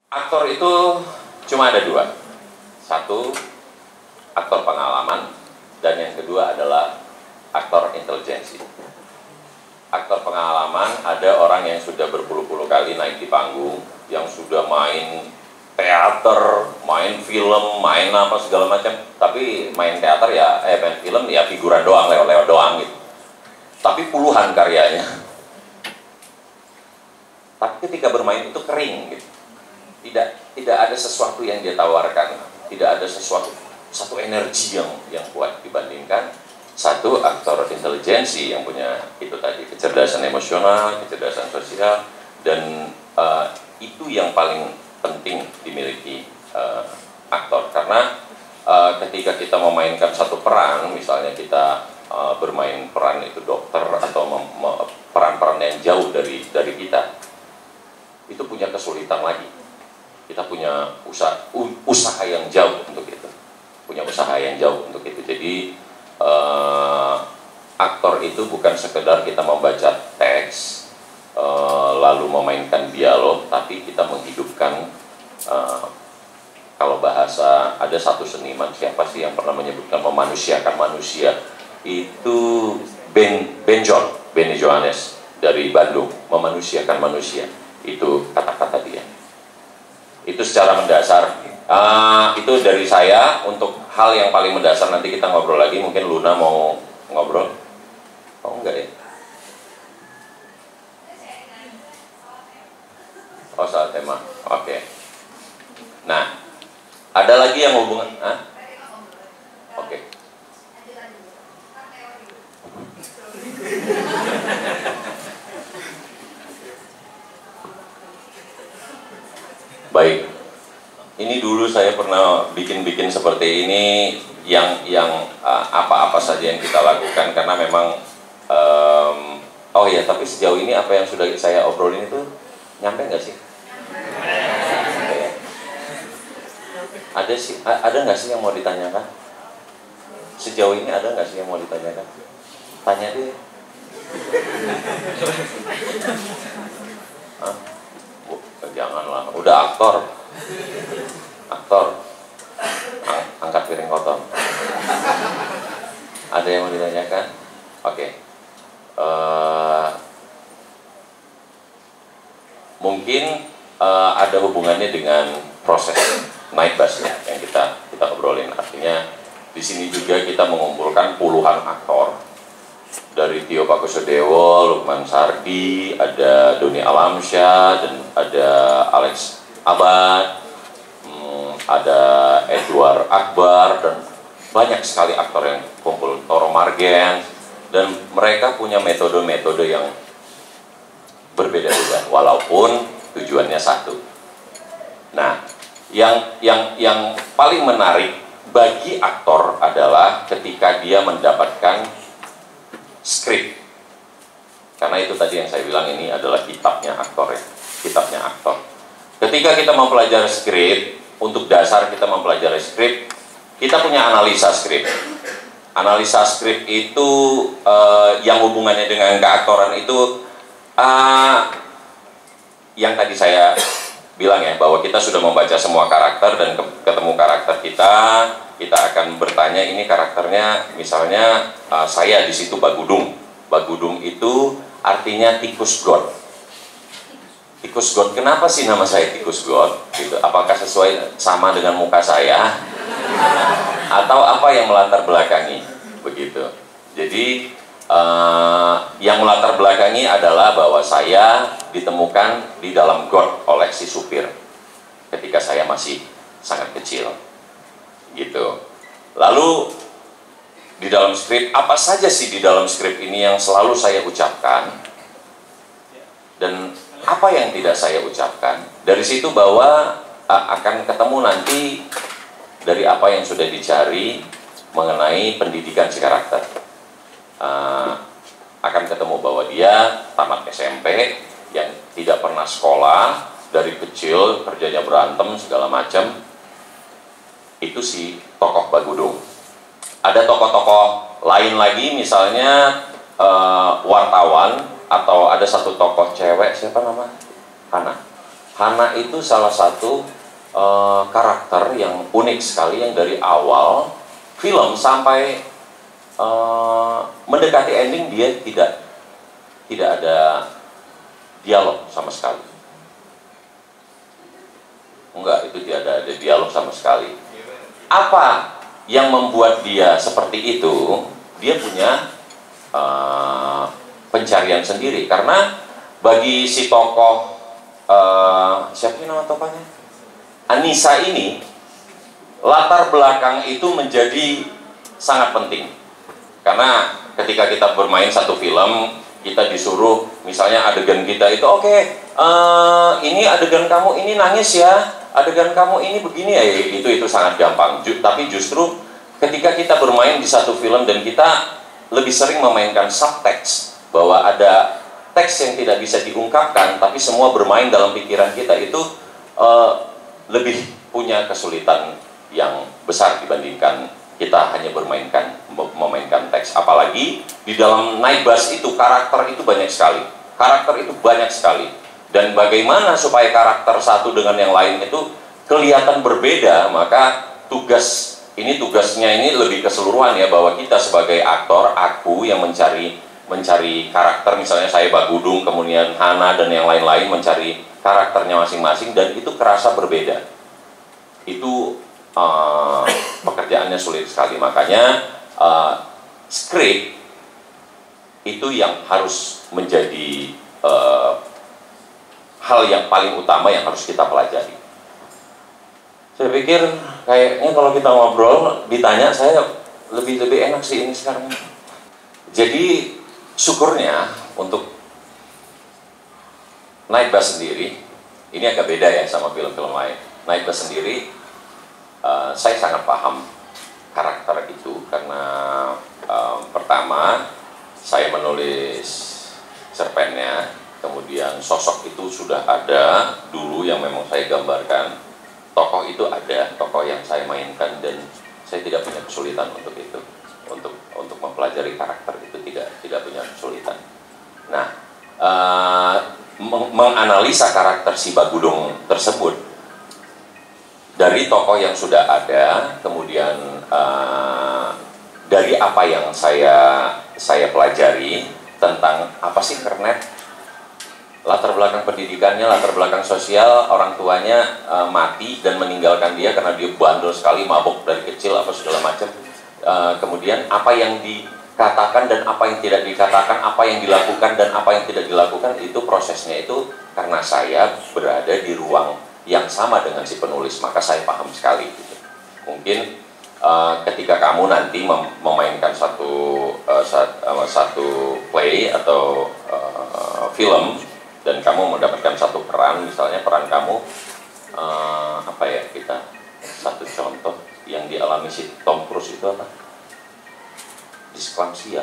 Aktor itu cuma ada dua. Satu, aktor pengalaman, dan yang kedua adalah aktor intelijensi. Aktor pengalaman ada orang yang sudah berpuluh-puluh kali naik di panggung, yang sudah main teater, main film, main apa segala macam. Tapi main teater ya, main film ya figuran doang, lewat-lewat doang gitu. Tapi puluhan karyanya. Tapi ketika bermain itu kering gitu. Tidak ada sesuatu yang dia tawarkan, tidak ada satu energi yang kuat dibandingkan satu aktor intelijensi yang punya itu tadi, kecerdasan emosional, kecerdasan sosial, dan itu yang paling penting dimiliki aktor. Karena ketika kita memainkan satu peran, misalnya kita bermain peran itu dokter atau peran-peran yang jauh dari kita, itu punya kesulitan lagi. Kita punya usaha yang jauh untuk itu, Jadi aktor itu bukan sekedar kita membaca teks lalu memainkan dialog, tapi kita menghidupkan. Kalau bahasa, ada satu seniman, siapa sih yang pernah menyebutkan memanusiakan manusia, itu Benny Johannes dari Bandung. Memanusiakan manusia, itu kata-kata dia. Itu secara mendasar. Itu dari saya. Untuk hal yang paling mendasar nanti kita ngobrol lagi. Mungkin Luna mau ngobrol? Oh enggak ya? Oh soal tema. Oke. Nah, ada lagi yang hubungan? Oke. Baik, ini dulu saya pernah bikin seperti ini, yang apa-apa saja yang kita lakukan, karena memang oh ya, tapi sejauh ini apa yang sudah saya obrolin itu nyampe nggak sih? Ada nggak sih yang mau ditanyakan? Sejauh ini ada nggak sih yang mau ditanyakan? Tanya deh. Janganlah, udah aktor, angkat piring kotor. Ada yang mau ditanyakan? Oke. Mungkin ada hubungannya dengan proses naik bus ya, yang kita obrolin. Artinya di sini juga kita mengumpulkan puluhan aktor, dari Tio Pakusadewo, Lukman Sardi, ada Doni Alamsyah, dan ada Alex Abad, ada Edward Akbar, dan banyak sekali aktor yang kumpul, Toro Margen, dan mereka punya metode-metode yang berbeda-beda, walaupun tujuannya satu. Nah, yang paling menarik bagi aktor adalah ketika dia mendapatkan skrip, karena itu tadi yang saya bilang, ini adalah kitabnya aktor ya, kitabnya aktor. Ketika kita mempelajari skrip, untuk dasar kita mempelajari skrip, kita punya analisa skrip. Analisa skrip itu yang hubungannya dengan keaktoran itu yang tadi saya bilang ya, bahwa kita sudah membaca semua karakter dan ketemu karakter kita akan bertanya, ini karakternya misalnya saya di situ Bagudung. Bagudung itu artinya tikus god. Tikus god, kenapa sih nama saya tikus god? Gitu. Apakah sesuai sama dengan muka saya? Atau apa yang melatar belakangi? Begitu. Jadi yang melatar belakangi adalah bahwa saya ditemukan di dalam got oleh si supir ketika saya masih sangat kecil. Gitu. Lalu di dalam skrip, apa saja sih di dalam skrip ini yang selalu saya ucapkan dan apa yang tidak saya ucapkan? Dari situ bahwa akan ketemu nanti dari apa yang sudah dicari mengenai pendidikan si karakter. Akan ketemu bahwa dia tamat SMP, yang tidak pernah sekolah, dari kecil kerjanya berantem segala macam. Itu si tokoh Bagudung. Ada tokoh-tokoh lain lagi, misalnya wartawan, atau ada satu tokoh cewek, siapa nama? Hana itu salah satu karakter yang unik sekali, yang dari awal film sampai mendekati ending dia tidak ada dialog sama sekali. Enggak, itu tidak ada dialog sama sekali. Apa yang membuat dia seperti itu? Dia punya pencarian sendiri, karena bagi si tokoh siapa nama tokohnya? Anissa ini, latar belakang itu menjadi sangat penting. Karena ketika kita bermain satu film, kita disuruh misalnya adegan kita itu oke, ini adegan kamu ini nangis ya, adegan kamu ini begini ya, itu sangat gampang. Tapi justru ketika kita bermain di satu film dan kita lebih sering memainkan subtext, bahwa ada teks yang tidak bisa diungkapkan tapi semua bermain dalam pikiran kita, itu lebih punya kesulitan yang besar dibandingkan kita hanya memainkan teks. Apalagi di dalam Night Bus itu karakter itu banyak sekali. Karakter itu banyak sekali. Dan bagaimana supaya karakter satu dengan yang lain itu kelihatan berbeda, maka tugasnya ini lebih keseluruhan ya, bahwa kita sebagai aktor, aku yang mencari karakter, misalnya saya Bagudung, kemudian Hana dan yang lain-lain mencari karakternya masing-masing, dan itu kerasa berbeda. Itu pekerjaannya sulit sekali. Makanya skrip itu yang harus menjadi hal yang paling utama yang harus kita pelajari. Saya pikir kayaknya kalau kita ngobrol ditanya, saya lebih enak sih ini sekarang. Jadi syukurnya untuk Night Bus sendiri, ini agak beda ya sama film-film lain. Night Bus sendiri, saya sangat paham karakter itu karena pertama saya menulis cerpennya, kemudian sosok itu sudah ada dulu yang memang saya gambarkan, tokoh itu ada, tokoh yang saya mainkan, dan saya tidak punya kesulitan untuk itu, untuk mempelajari karakter itu tidak punya kesulitan. Nah, menganalisa karakter si Bagudung tersebut dari tokoh yang sudah ada, kemudian dari apa yang saya pelajari tentang apa sih Kernet, latar belakang pendidikannya, latar belakang sosial, orang tuanya mati dan meninggalkan dia karena dia bandel sekali, mabuk dari kecil apa segala macam. Kemudian apa yang dikatakan dan apa yang tidak dikatakan, apa yang dilakukan dan apa yang tidak dilakukan, itu prosesnya itu karena saya berada di ruang yang sama dengan si penulis, maka saya paham sekali gitu. Mungkin ketika kamu nanti memainkan satu play atau film dan kamu mendapatkan satu peran, misalnya peran kamu apa ya, kita satu contoh yang dialami si Tom Cruise itu apa? Diskleksia.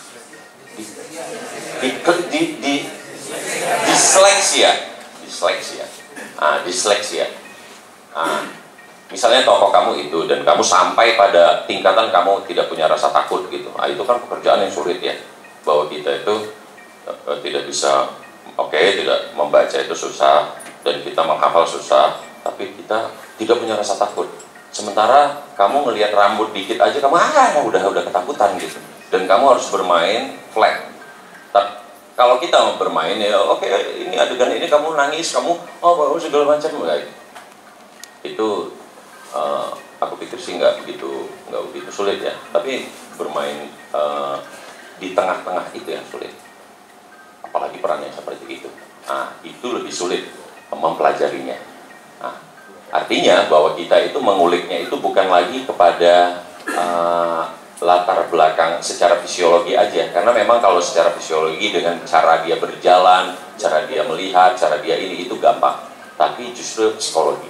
Disleksia. Misalnya tokoh kamu itu dan kamu sampai pada tingkatan kamu tidak punya rasa takut gitu. Itu kan pekerjaan yang sulit ya. Bahwa kita itu tidak bisa, tidak membaca itu susah dan kita menghafal susah, tapi kita tidak punya rasa takut. Sementara kamu ngelihat rambut dikit aja kamu udah ketakutan gitu. Dan kamu harus bermain flat. Kalau kita mau bermain ya ini adegan ini kamu nangis, kamu segala macam, itu aku pikir sih nggak begitu sulit ya. Tapi bermain di tengah-tengah itu yang sulit. Apalagi peran yang seperti itu. Itu lebih sulit mempelajarinya. Artinya bahwa kita itu menguliknya itu bukan lagi kepada latar belakang secara fisiologi aja, karena memang kalau secara fisiologi dengan cara dia berjalan, cara dia melihat, cara dia itu gampang, tapi justru psikologi.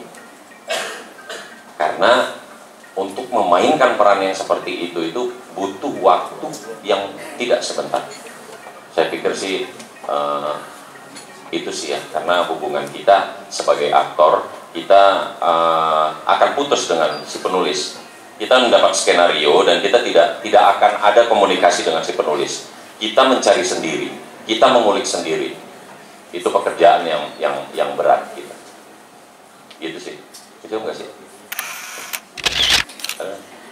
Karena untuk memainkan peran yang seperti itu butuh waktu yang tidak sebentar. Saya pikir sih itu sih ya, karena hubungan kita sebagai aktor, kita akan putus dengan si penulis. Kita mendapat skenario dan kita tidak akan ada komunikasi dengan si penulis. Kita mencari sendiri, kita mengulik sendiri. Itu pekerjaan yang berat kita. gitu sih. Itu enggak sih?